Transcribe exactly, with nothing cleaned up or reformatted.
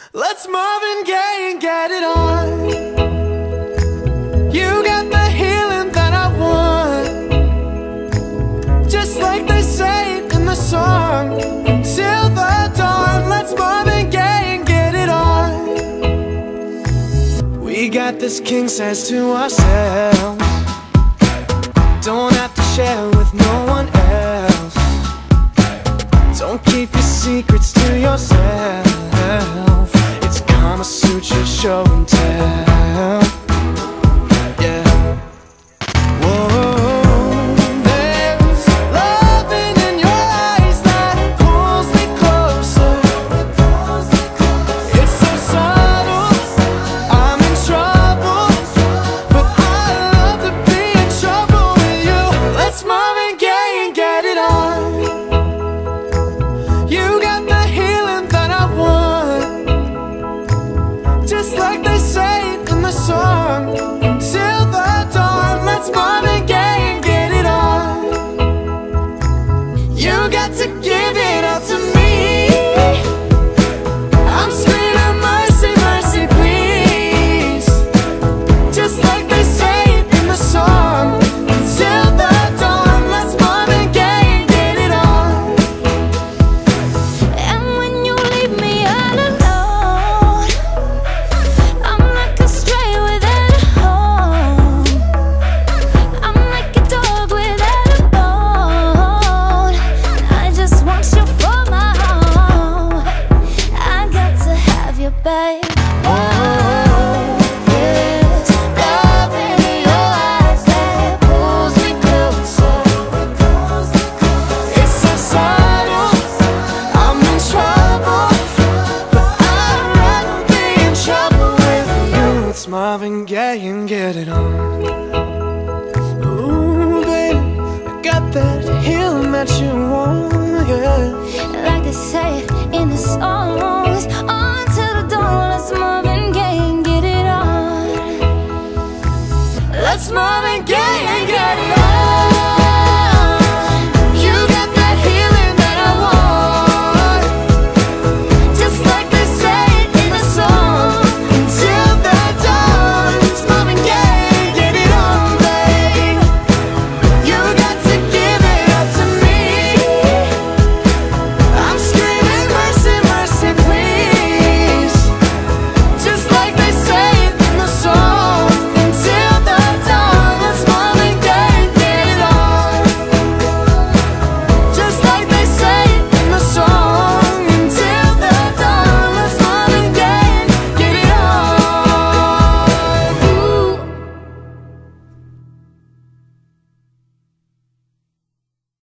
Let's Marvin Gaye and get it on. You got the healing that I want, just like they say in the song. Till the dawn, let's Marvin Gaye and get it on. We got this king size to ourselves, don't have to share with no one else. Don't keep your secrets to yourself. It's Kama Sutra show and tell. Yeah. Whoa, there's loving in your eyes that pulls me closer. It's so subtle, I'm in trouble, but I love to be in trouble with you. Let's Marvin Gaye and get it on. You got the healing that I want, just like they say in the song. Till the dawn, let's Marvin Gaye and get it on. You got to give it up to me. I'm screaming mercy, mercy, please, just like they say in the song. Till the dawn, let's Marvin Gaye and get it on. And when you leave me all alone, I'm like a stray without a home. I'm like a dog without a bone. I just want you for my own. I got to have you, babe.